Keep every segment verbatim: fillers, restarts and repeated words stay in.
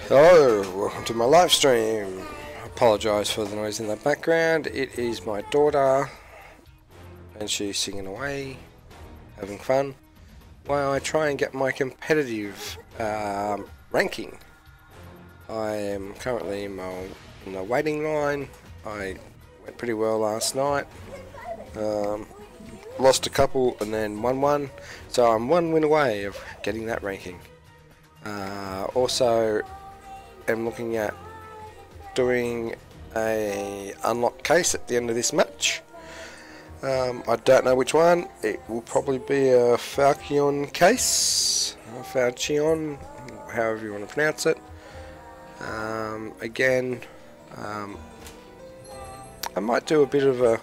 Hello, welcome to my live stream. I apologise for the noise in the background. It is my daughter and she's singing away, having fun, while I try and get my competitive um, ranking. I am currently in, my, in the waiting line. I went pretty well last night. Um, lost a couple and then won one, so I'm one win away of getting that ranking. Uh, also, I'm looking at doing a unlock case at the end of this match. Um, I don't know which one. It will probably be a Falchion case, a Falchion, however you want to pronounce it. Um, again, um, I might do a bit of a,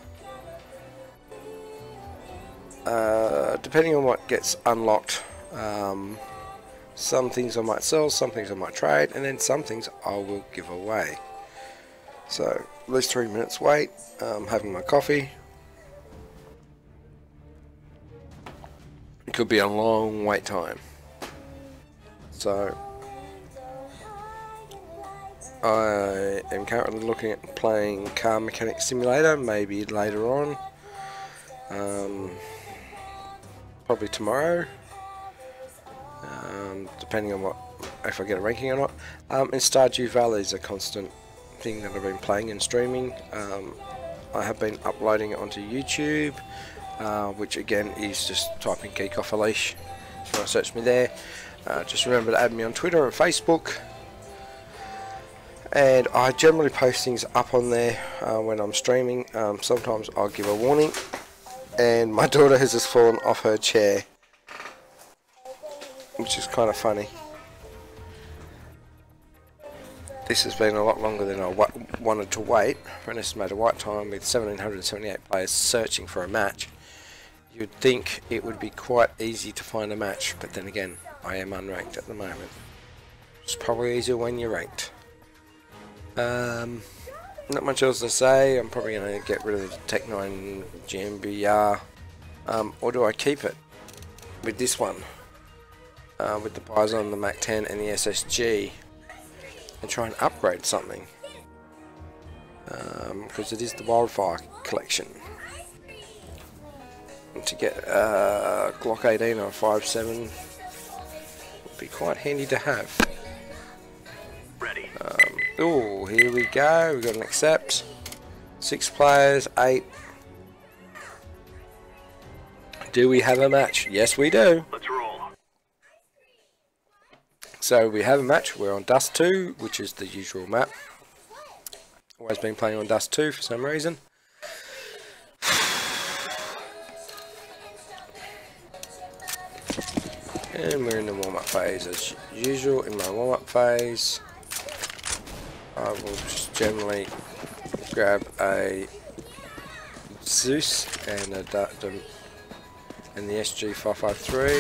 uh, depending on what gets unlocked. Um, Some things I might sell, some things I might trade, and then some things I will give away. So, at least three minutes wait, um, having my coffee. It could be a long wait time. So, I am currently looking at playing Car Mechanic Simulator, maybe later on. Um, probably tomorrow. Um, depending on what, if I get a ranking or not. Um, and Stardew Valley is a constant thing that I've been playing and streaming. Um, I have been uploading it onto YouTube, uh, which again is just typing Geekoffaleash. If you want to search me there. Uh, just remember to add me on Twitter and Facebook. And I generally post things up on there uh, when I'm streaming. Um, sometimes I'll give a warning. And my daughter has just fallen off her chair, which is kind of funny. This has been a lot longer than I wa wanted to wait for an estimated wait time with one thousand seven hundred seventy-eight players searching for a match. You'd think it would be quite easy to find a match, but then again, I am unranked at the moment. It's probably easier when you're ranked. Um, not much else to say. I'm probably going to get rid of the Tech nine G M B R. Um, or do I keep it with this one? Uh, with the Bison, the Mac ten and the S S G, and try and upgrade something, because um, it is the Wildfire collection. And to get uh, Glock eighteen or five seven would be quite handy to have. Ready. Um, oh, here we go. We've got an accept. Six players, eight. Do we have a match? Yes, we do. Let's roll. So we have a match. We're on Dust two, which is the usual map. Always been playing on Dust two for some reason. And we're in the warm-up phase as usual. In my warm-up phase, I will just generally grab a Zeus and a and the S G five five three.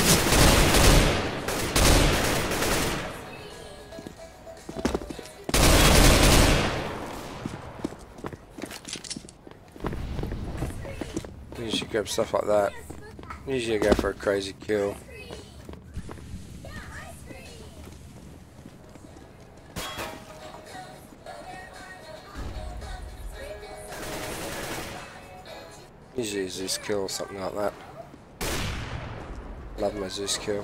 Usually grab stuff like that. Usually I go for a crazy kill. Usually a Zeus kill or something like that. Love my Zeus kill.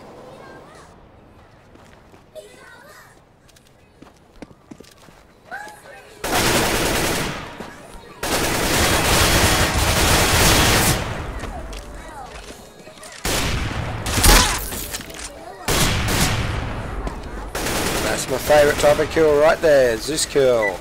That's my favourite type of kill right there, Zeus kill.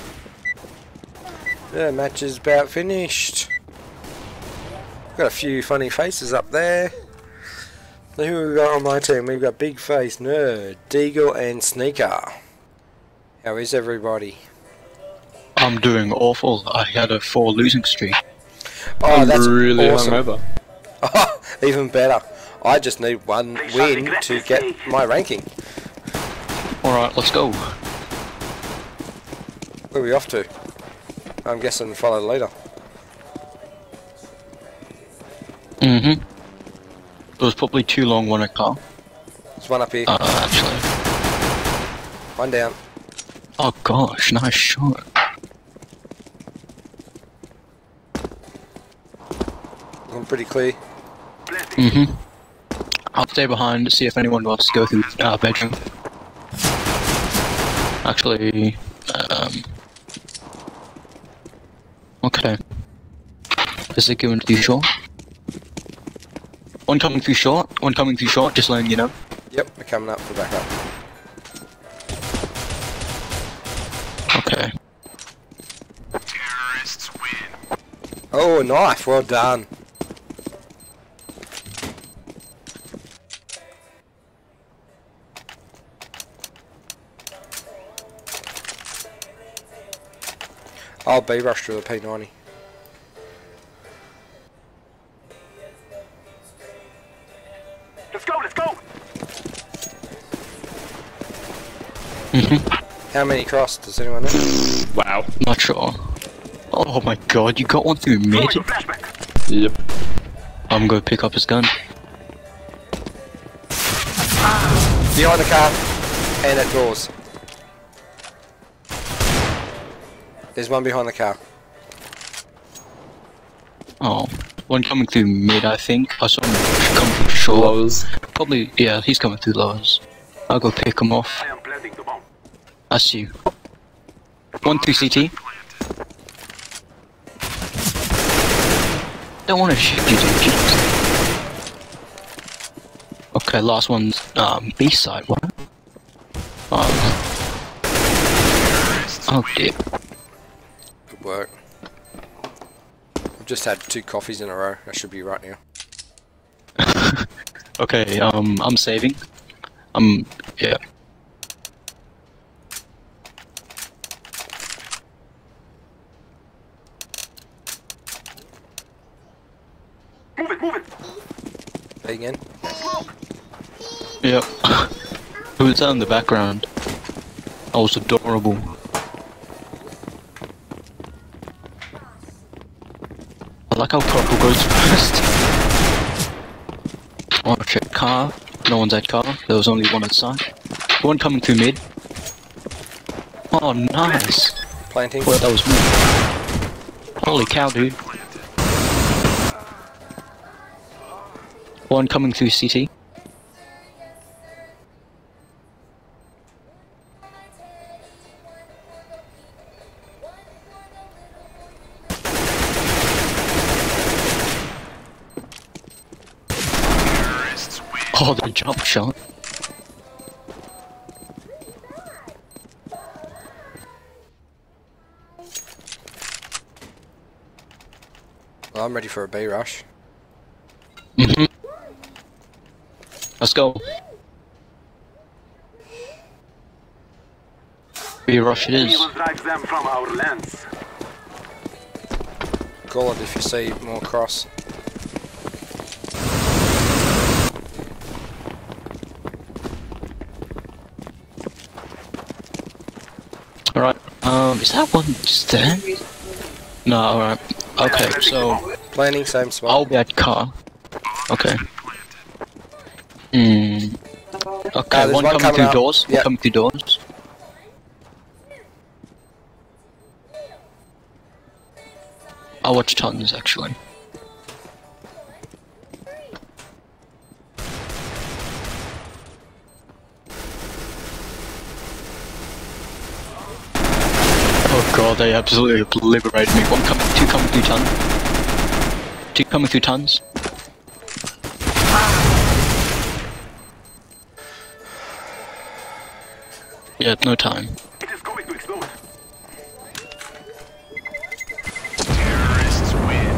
The match is about finished. Got a few funny faces up there. So who have we got on my team? We've got Big Face, Nerd, Deagle and Sneaker. How is everybody? I'm doing awful. I had a four losing streak. Oh, I'm that's really awesome. hungover. Oh, even better. I just need one win to get my ranking. Alright, let's go. Where are we off to? I'm guessing follow the leader. Mm-hmm. It was probably too long when I got. There's one up here. Uh, actually. One down. Oh gosh, nice shot. Looking pretty clear. Mm-hmm. I'll stay behind to see if anyone wants to go through our uh, bedroom. Actually, um... okay. Is it going through short? One coming through short, one coming through short, just letting you know. Yep, we're coming up for backup. Okay. Terrorists win. Oh, a knife, well done. I'll B rush to the P ninety. Let's go, let's go. Mm-hmm. How many crossed? Does anyone know? Wow. Not sure. Oh my god, you got one through mid? Throwing a flashback. Yep. I'm gonna pick up his gun. Behind the car and at doors. There's one behind the car. Oh. One coming through mid, I think. I saw him coming through short. Lowers. Probably, yeah, he's coming through lowers. I'll go pick him off. I am planting the bomb. That's you. One through C T. Don't want to shoot you, dude. Jesus. Okay, last one's um, B side. What? Oh. Oh dear. Good work. I've just had two coffees in a row. I should be right now. Okay, um, I'm saving. Um, yeah. Move it, move it. Hey again. Yep. Who's that in the background? That was adorable. I like how purple goes first. Oh, check car. No one's at car. There was only one outside. One coming through mid. Oh, nice. Planting. Well, that was me. Holy cow, dude. One coming through C T. Oh, the jump shot. Well, I'm ready for a B rush. Mm-hmm. Let's go. B rush it We is. will drive them from our lands. Call it if you see more cross. Alright, um, is that one just there? No, alright. Okay, so Planning, same spot. I'll be at car. Okay. Hmm. Okay, Uh, there's one one coming coming through up. doors. One Yep. coming through doors. I'll watch tons actually. Oh god, they absolutely obliterated me. One coming, two coming through tons. Two coming through tons. Yeah, no time. It is going to explode. Terrorists win.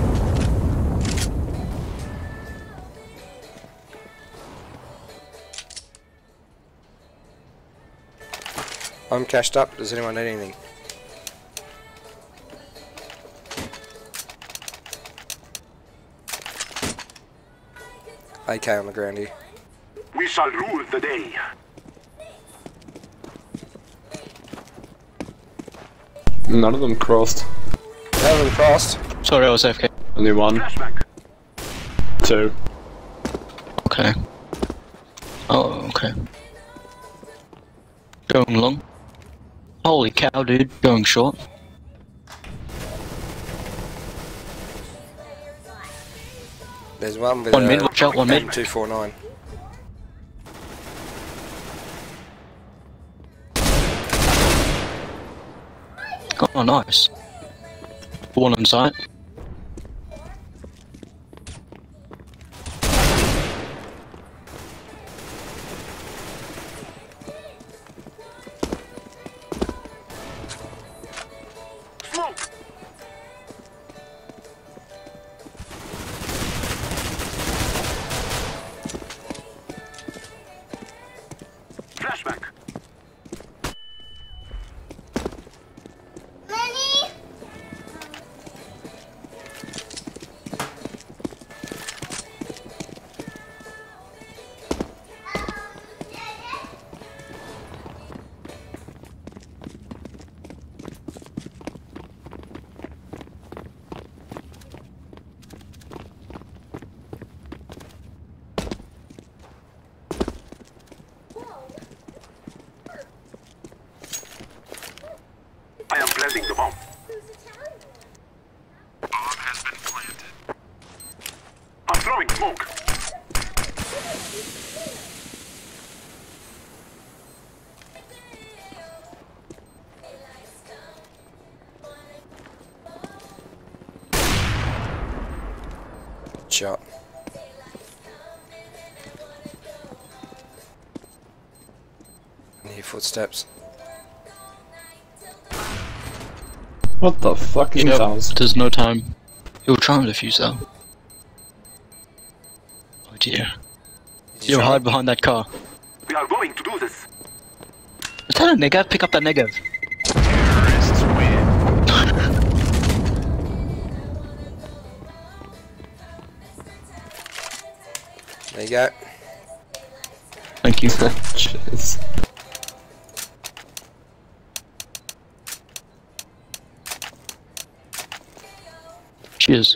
I'm cashed up. Does anyone need anything? A K on the ground here. We shall rule the day. None of them crossed. None of them crossed. Sorry, I was A F K. Only one. Flashback. Two. Okay. Oh, okay. Go Going long. Holy cow, dude. Going short. There's one with One a mid, watch out, one mid. M two forty-nine. Oh, nice. One on site. Smoke! Flashback! I am planting the bomb. Bomb has been planted. I'm throwing smoke. Shot. I hear footsteps. What the fucking Yep, sounds? there's no time. He'll try and defuse that. Oh dear. Did Yo, try? hide behind that car. We are going to do this. Is that a negative? Pick up that negative. Terrorists win. There you go. Thank you. Cheers. Cheers.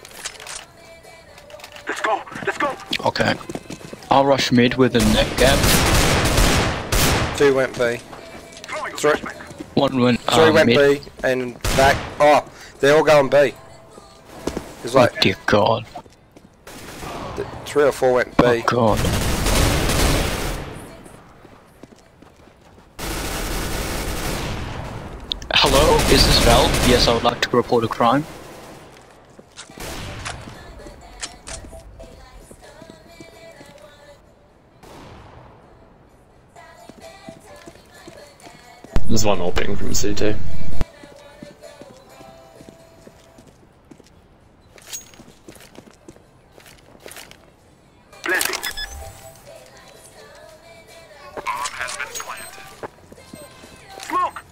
Let's go. Let's go. Okay. I'll rush mid with a neck gap. Two went B. Throwing a Three. flashback. One went Three um, went mid. B and back. Oh, they're all going B. There's Oh like dear god. th- three or four went B. Oh god. Hello? Is this Val? Yes, I would like to report a crime. There's one more ping from C T. Planting. Bomb has been planted. Smoke!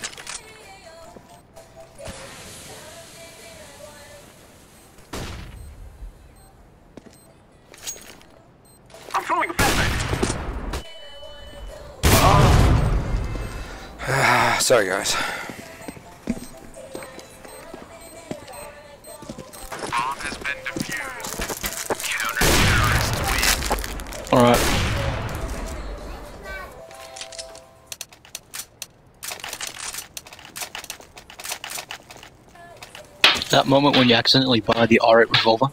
I'm throwing a flashback. Ah, sorry guys. Bomb has been defused. Counter-terrorists win. Alright. That moment when you accidentally buy the R eight revolver.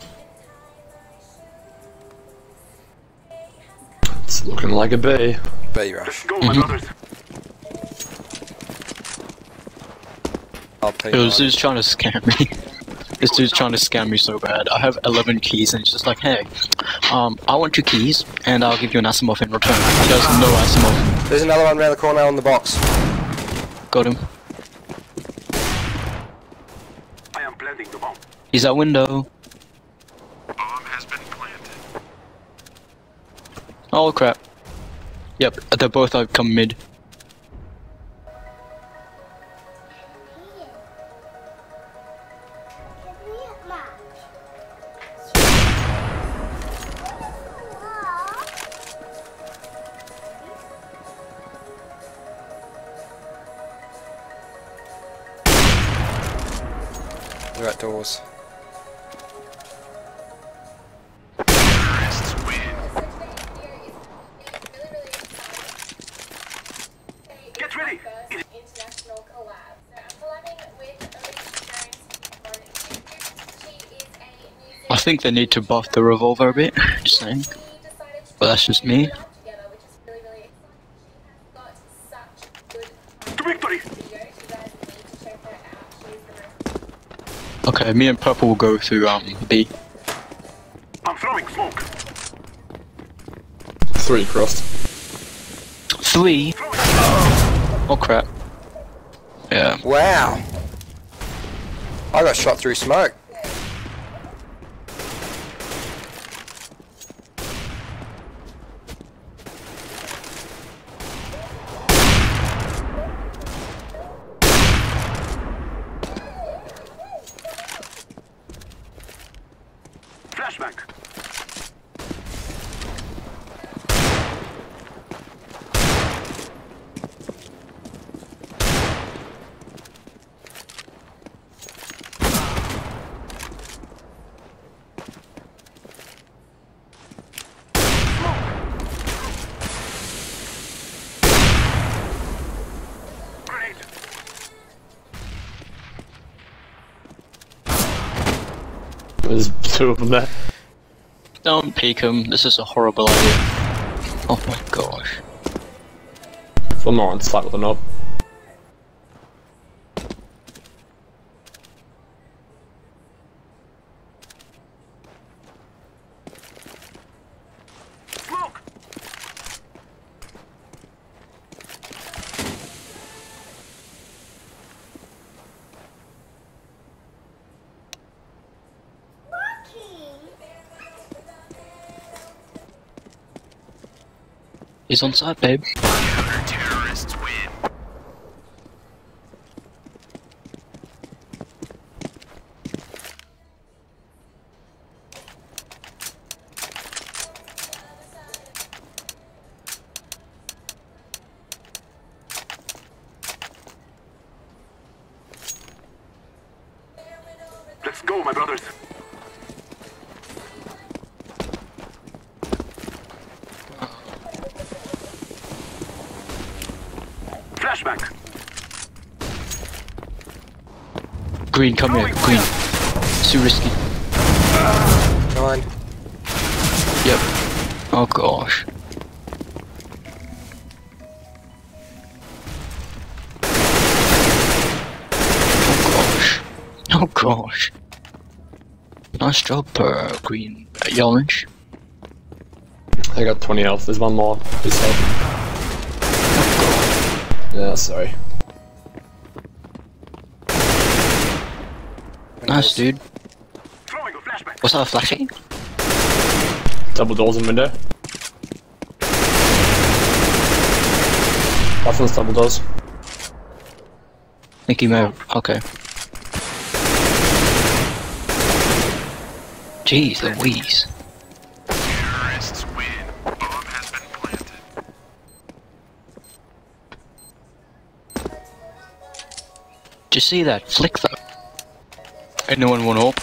It's looking like a B. B Let's rush. go, my brothers. I'll P Yo, this nine. dude's trying to scam me. This dude's trying to scam me so bad. I have eleven keys and he's just like, hey, um, I want two keys and I'll give you an Asimov in return. He does no Asimov. There's another one around the corner on the box. Got him. I am planting the bomb. He's at window. Bomb has been planted. Oh crap. Yep, they're both out come mid. They're at doors. Terrorists win. ready. International collab. So I'm collabing with Elise Jones. She is a I think they need to buff the revolver a bit, just saying. But that's just me. together, which is really, really exciting. She has got such good To victory. video. You guys need to check her out. She's the most Okay, me and Purple will go through um B. I'm throwing smoke. Three crossed. Three? Oh crap. Yeah. Wow. I got shot through smoke. Flashback. Grenade. There's two of them there. Don't peek him, this is a horrible idea. Oh my gosh. One more on site with a knob. Smoke. He's on site, babe. Terrorists win. Let's go, my brothers. Flashback. Green, come here, Green. It's too risky. Nine. Yep. Oh gosh. Oh gosh. Oh gosh. Nice job, uh, Green. Uh, orange. I got twenty health. There's one more. His head. Yeah, sorry. Nice, dude. Throwing a flashback. Was that a flashing? Double doors in window. That one's double doors. Think he may have. Okay. Jeez Louise. Terrorists win. Bomb has been planted. Did you see that flick though? Anyone want help?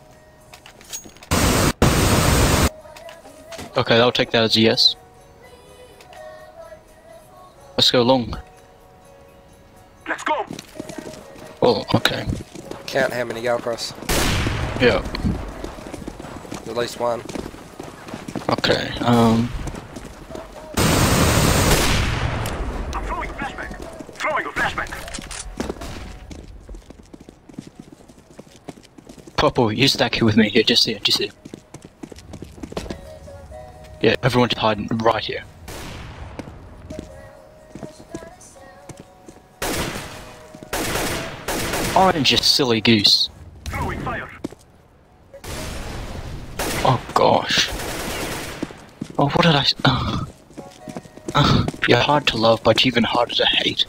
Okay, I'll take that as a yes. Let's go long. Let's go. Oh, okay. Count how many go across. Yeah. At least one. Okay, um... I'm throwing a flashback. Throwing a flashback. Purple, you stack here with me. Here, just here, just here. Yeah, everyone just hide right here. Orange, you silly goose. Throwing fire. Oh gosh. Oh, what did I... s- Uh, uh, you're hard to love, but even harder to hate.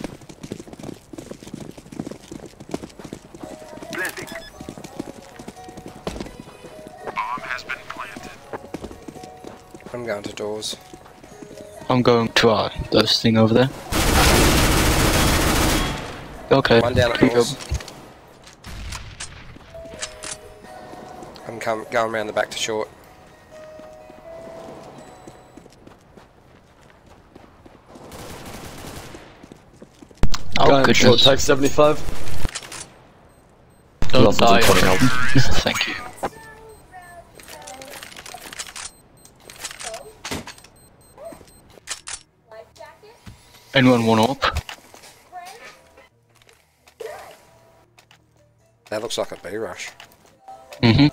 Blending. Bomb has been planted. I'm going to doors. I'm going to, uh, this thing over there. Okay. One down at pick doors. up. I'm come, going around the back to short. Oh, Um, short goodness. take seventy-five. Don't Lots of die. twenty health. Thank you. Life jacket. Anyone want up? That looks like a B rush. Mm-hmm.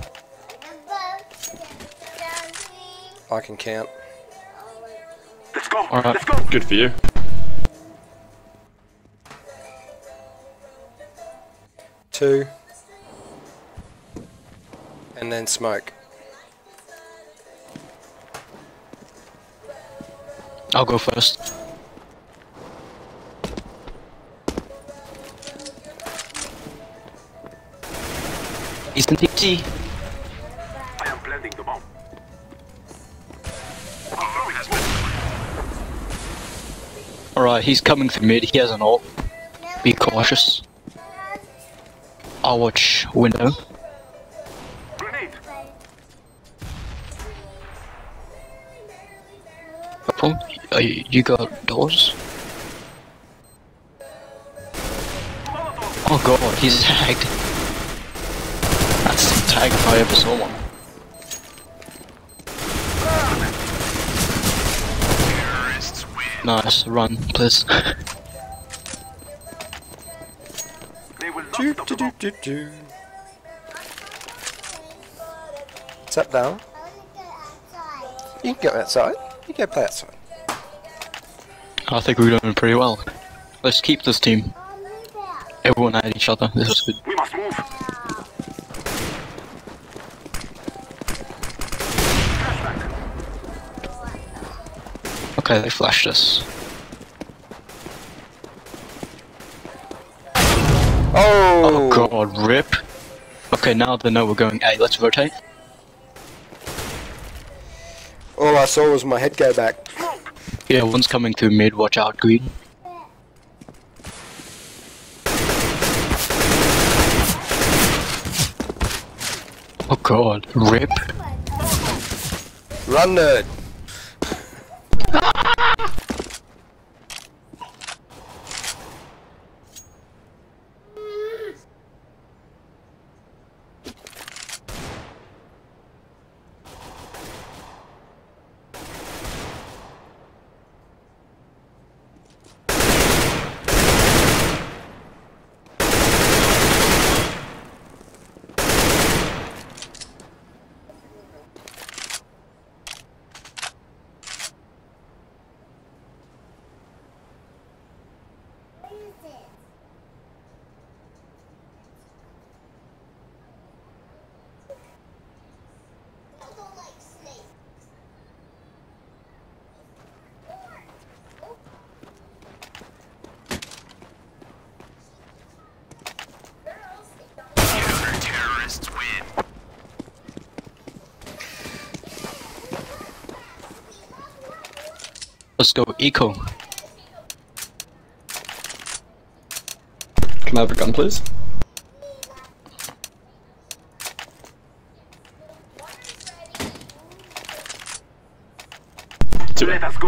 I can count. Let's go. Alright. Let's go. Good for you. Two. And then smoke. I'll go first. He's in T T. I am planting the bomb. I'm throwing a smoke. Alright, he's coming through mid. He has an ult. Be cautious. I'll watch window. Grenade. Purple, uh, you you got doors? Oh god, he's tagged. That's the tag if I ever saw one. Terrorists win. Nice, run, please. They will not Do, stop do, the bomb. do, do, do. Tap down. You can go outside. You can go play outside. I think we're doing pretty well. Let's keep this team. Everyone at each other, this is good. We must move. Flashback. Okay, they flashed us. Oh! Oh god, rip. Okay, now they know we're going A, let's rotate. All I saw was my head go back. Yeah, one's coming through mid, watch out, green. Oh god, rip. Run, nerd. Terrorists win. Let's go eco. Can I have a gun, please? Do it. Let us go.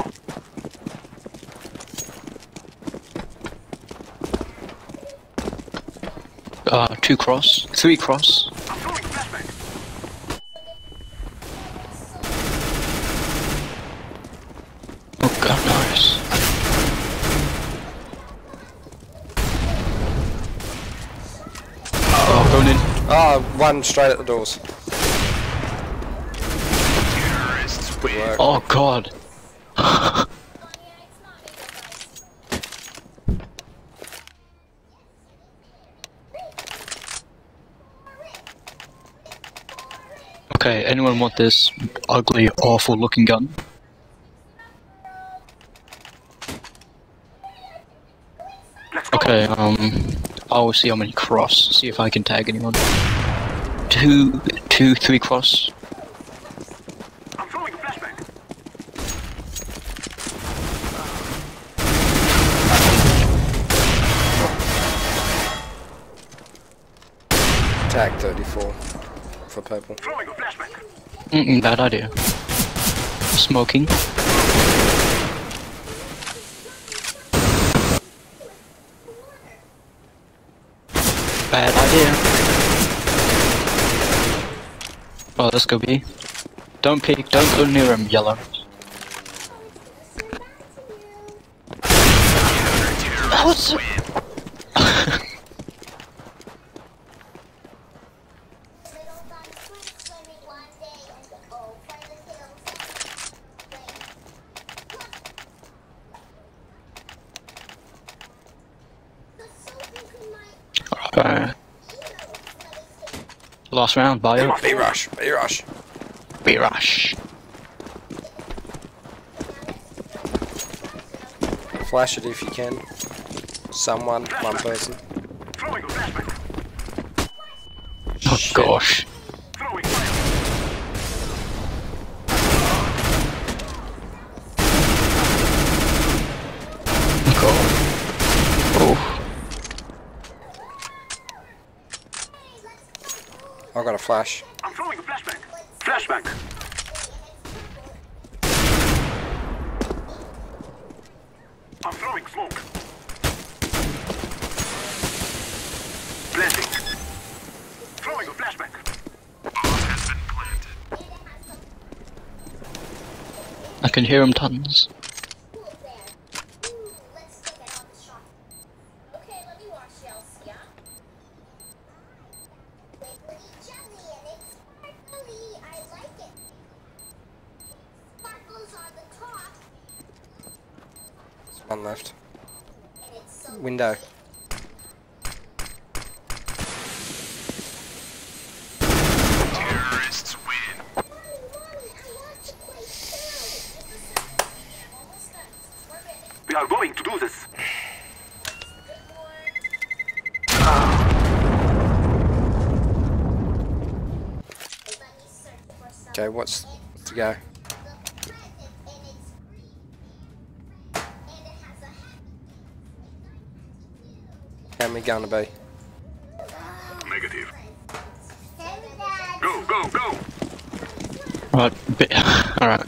Uh, two cross, three cross. I'm throwing flashback. Oh god, nice. Oh, going in. Ah, one straight at the doors. Terrorists Good work. Oh god. Okay, anyone want this ugly, awful looking gun? Okay, um, I'll see how many cross, see if I can tag anyone. Two, two, three cross. I'm throwing a flashback. Tag thirty-four for purple. Throwing a flashback. Mm-mm, bad idea. Smoking. Bad idea. Oh, let's go B. Don't peek, don't go near him, yellow. That was so uh, last round, bio. B rush, B rush. B rush. Flash it if you can. Someone, one person. Throwing a flashbang. Oh gosh. Throwing fire. God. Oh. I got a flash. I'm throwing a flashbang. Flashbang. I'm throwing smoke. Planting. Throwing a flashbang. Bomb has been planted. I can hear him tons. One left. Window. Terrorists win. We are going to do this. Okay, what's to go? How many gonna be? Negative. Go, go, go. Right, bit. Alright.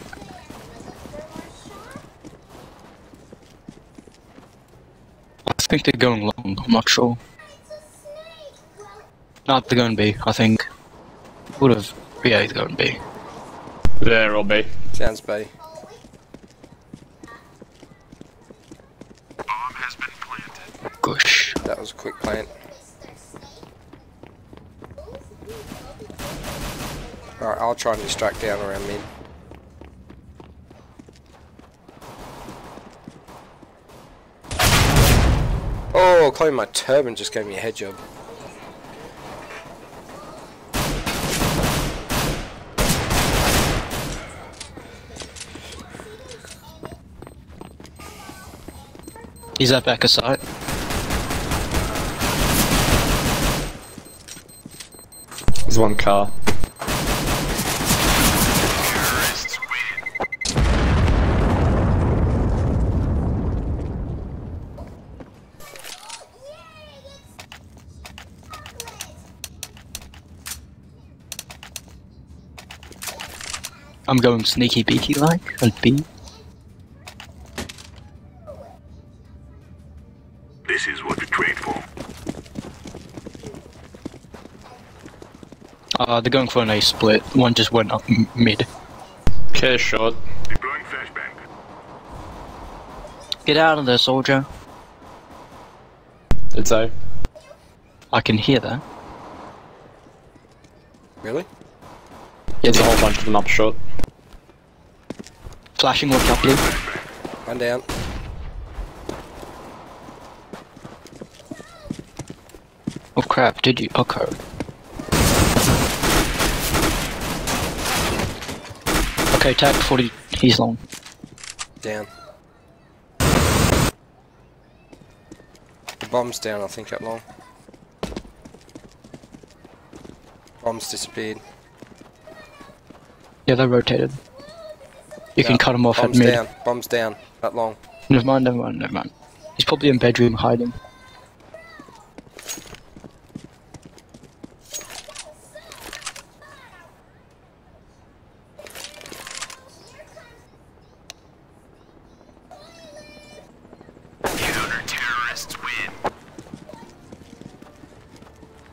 I think they're going long, I'm not sure. No, they're going B, I think. Would've. Yeah, he's going B. There or B. Sounds B. Bomb has been planted. Gosh. That was a quick plant. Alright, I'll try and distract down around mid. Oh, Chloe, my turban just gave me a head job. He's at back of sight. There's one car. Terrorists win. I'm going sneaky beaky like, and B. This is what we trade for. Uh, they're going for an A split. One just went up m mid. Care shot. Deploying flashbang. Get out of there, soldier. It's A. I can hear that. Really? There's a whole bunch of them up short. Flashing watch up blue. One down. Oh crap, did you? Okay. Okay, tag forty, he's long. Down. The bomb's down, I think, at long. Bomb's disappeared. Yeah, they rotated. You No, can cut him off at bomb's mid. down. Bomb's down. At long. Never mind, never mind, never mind. He's probably in bedroom hiding. Counter-terrorists win.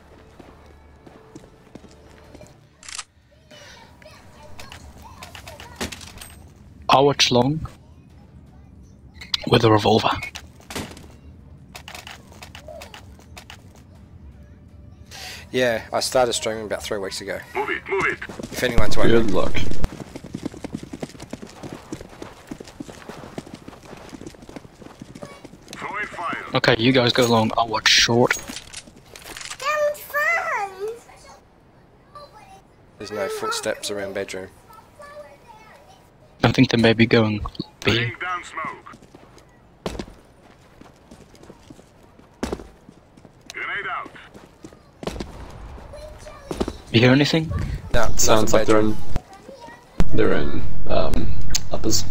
I'll watch long with a revolver. Yeah, I started streaming about three weeks ago. Move it, move it. If anyone's wondering. Good luck. Throwing fire. Okay, you guys go long, I'll watch short. There's no footsteps around bedroom. I think they may be going B. Laying down smoke. Grenade out. You hear anything? No, Sounds nothing like they're bedroom. in. They're in um, uppers.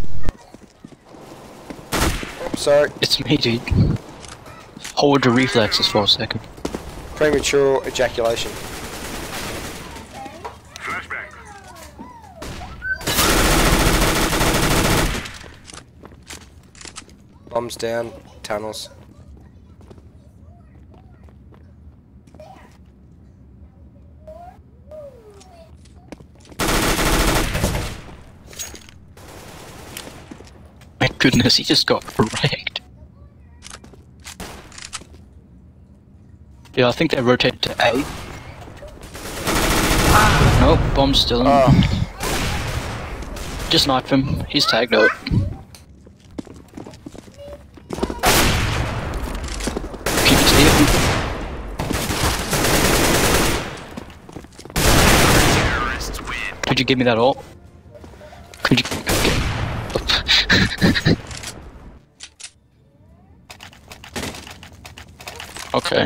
Sorry, It's me, dude. Hold your reflexes for a second. premature ejaculation. Flashbang. Bombs down, tunnels. My goodness, he just got wrecked. Yeah, I think they rotated to A. Nope, bomb's still in. Oh, Just knife him, he's tagged out. Can you see him? Could you give me that ult? Could you... Okay.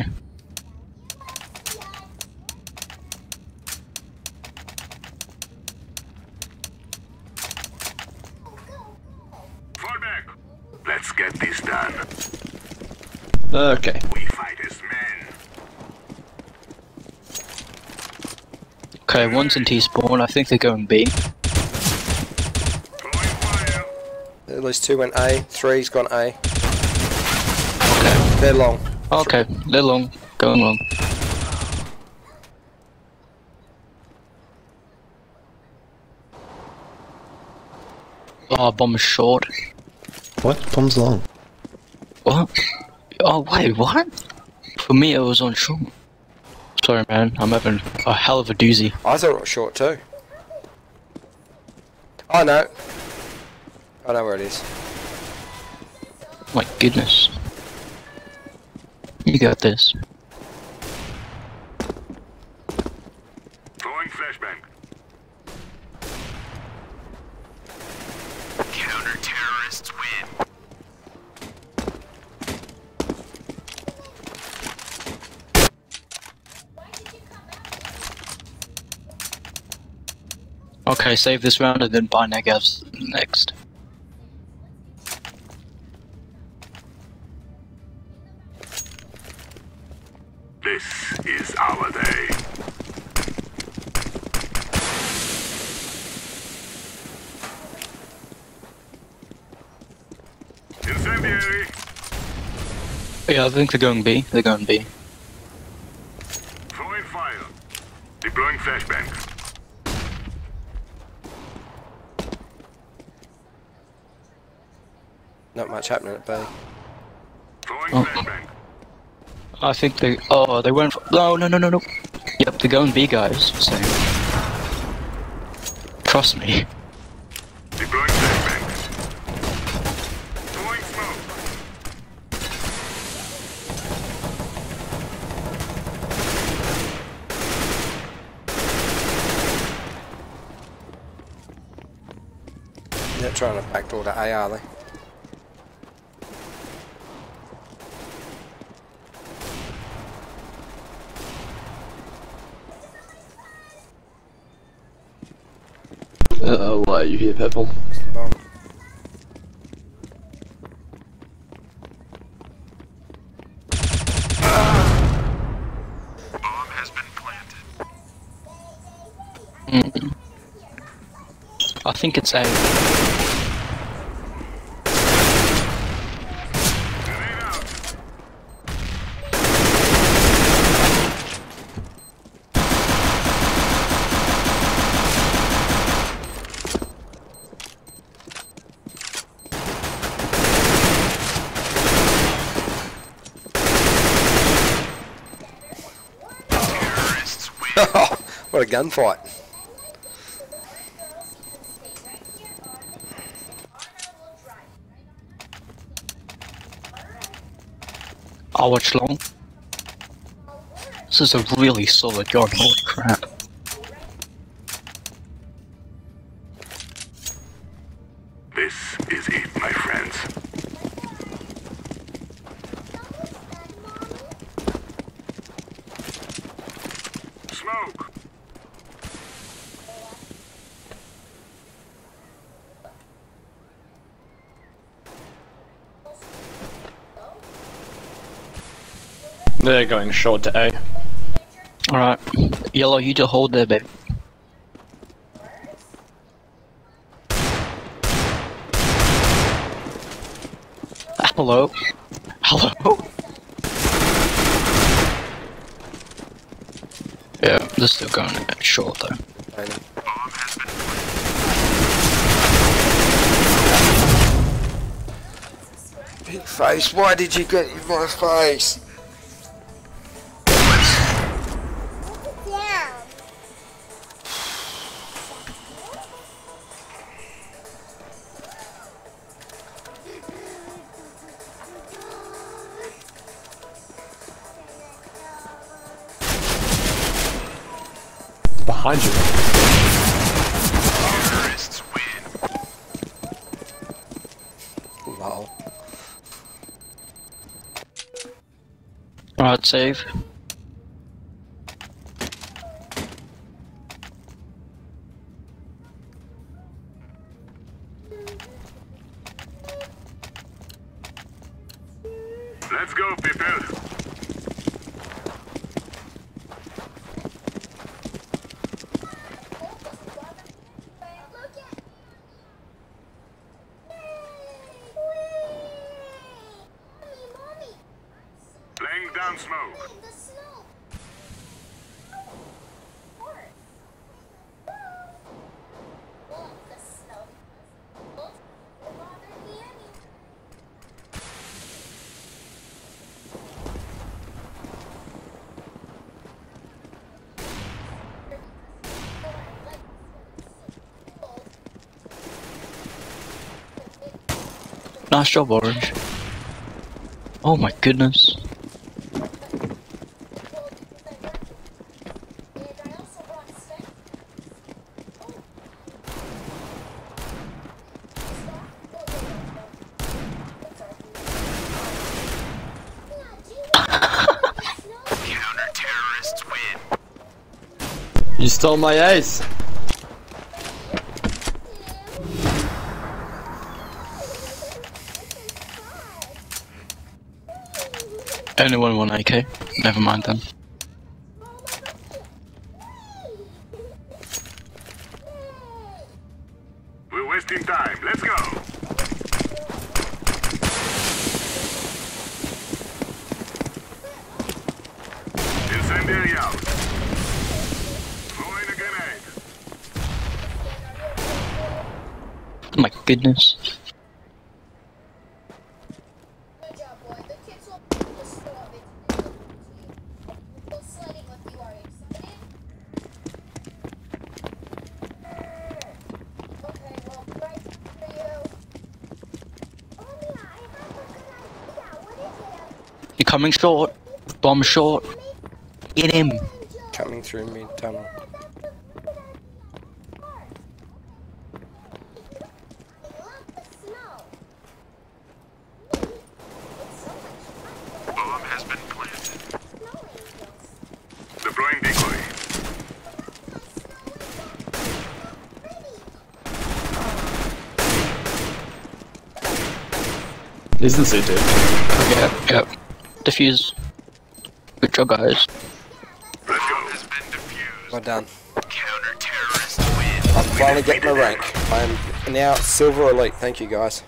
Fall back. Let's get this done. Okay. We fight as men. Okay, one's in T-spawn, I think they're going B. Throwing fire. at least two went A, three's gone A. Okay. They're long. Okay, they're long. Going long. Oh, bomb is short. What? Bomb's long. What? Oh, wait, what? For me, it was on short. Sorry, man. I'm having a hell of a doozy. I thought it was short too. Oh no. I know where it is. My goodness. You got this. Throwing flashbang. Counter-terrorists win. Okay, save this round and then buy negavs next. This is our day. Incendiary. Yeah, I think they're going B. They're going B. Throwing fire. Deploying flashbang. Not much happening at B. Throwing Oh. flashbang. I think they. Oh, they went. For, no, no, no, no, no. Yep, they're going B, guys. So trust me. Deploying flashbang. Throwing smoke. They're trying to backdoor to A, are they? Uh-oh, why are you here, Purple? Bomb. Bomb has been planted. Mm. I think it's A. Grenade out. What a gunfight. I'll watch long. This is a really solid gun, holy crap. This is it, my friends. Smoke. They're going short to A. Alright, Yellow, you just hold there, babe. Hello? Hello? Yeah, they're still going short though. Big face, why did you get in my face? Behind you. Terrorists win. Lol. Alright, save. Let's go, people. Laying down smoke. Nice job, Orange. Oh my goodness. Counter-terrorists win. You stole my ace. Anyone want A K? Never mind then. We're wasting time. Let's go. Incendiary out. Throwing a grenade. Oh my goodness. You're coming short. Bomb short. Get him. Coming through mid tunnel. Bomb has been planted. Deploying decoy. He's in C two. Yep, yep. Defuse. Good job, guys. Let's go. Has been defused. Well done. Counter-terrorists win. I'm finally getting my rank. I'm now silver elite. Thank you guys.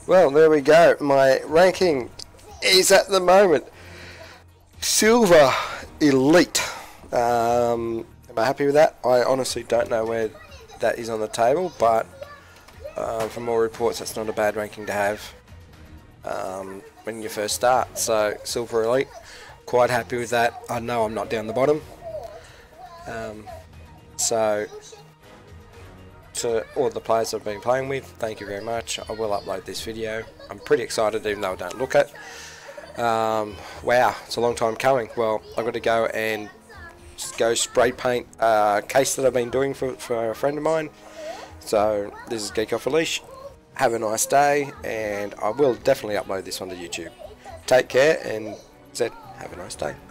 Well, there we go. My ranking is at the moment Silver Elite. Um, am I happy with that? I honestly don't know where that is on the table, but uh, from all reports, that's not a bad ranking to have um, when you first start. So, Silver Elite, quite happy with that. I know I'm not down the bottom. Um, so, to all the players I've been playing with, thank you very much. I will upload this video. I'm pretty excited, even though I don't look it. Um, wow, it's a long time coming. Well, I've got to go and go spray paint a case that I've been doing for, for a friend of mine. So, this is Geekoffaleash. Have a nice day, and I will definitely upload this on to YouTube. Take care, and said, have a nice day.